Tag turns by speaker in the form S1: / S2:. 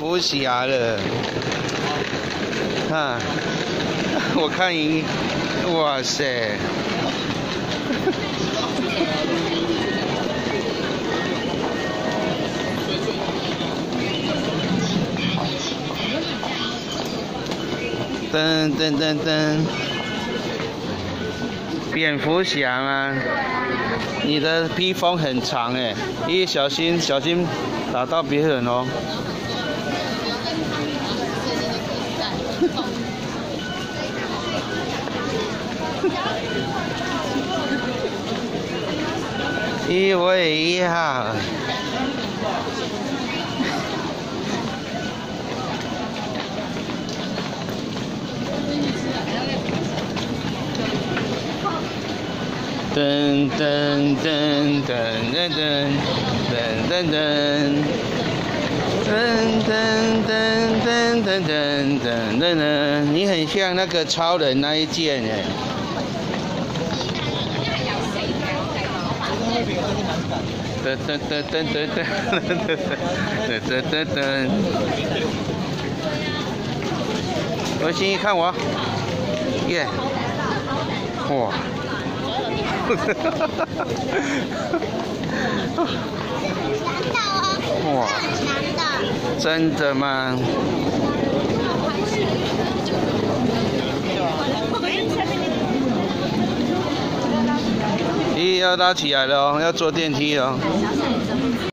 S1: 蝠侠了，哈，我看哇塞！噔噔噔噔，蝙蝠侠吗？你的披风很长哎，咦，小心打到别人哦。咦，我也要。噔噔噔噔噔噔噔噔噔。噔噔噔噔噔噔噔噔噔，你很像那个超人那一件哎。噔噔噔噔噔噔噔噔噔。我心一看我，耶，哇！哇，真的吗？咦，要拉起来了哦，要坐电梯了哦。